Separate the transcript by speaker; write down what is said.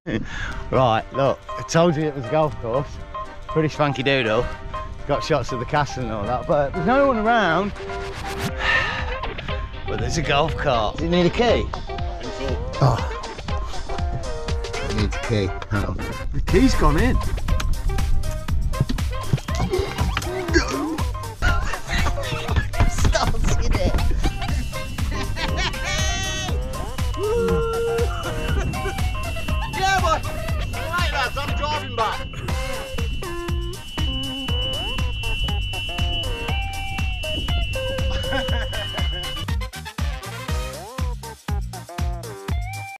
Speaker 1: Right, look, I told you it was a golf course. Pretty swanky doodle. Got shots of the castle and all that, but there's no one around. But there's a golf cart. Does it need a key? Oh. It needs a key. Oh. The key's gone in.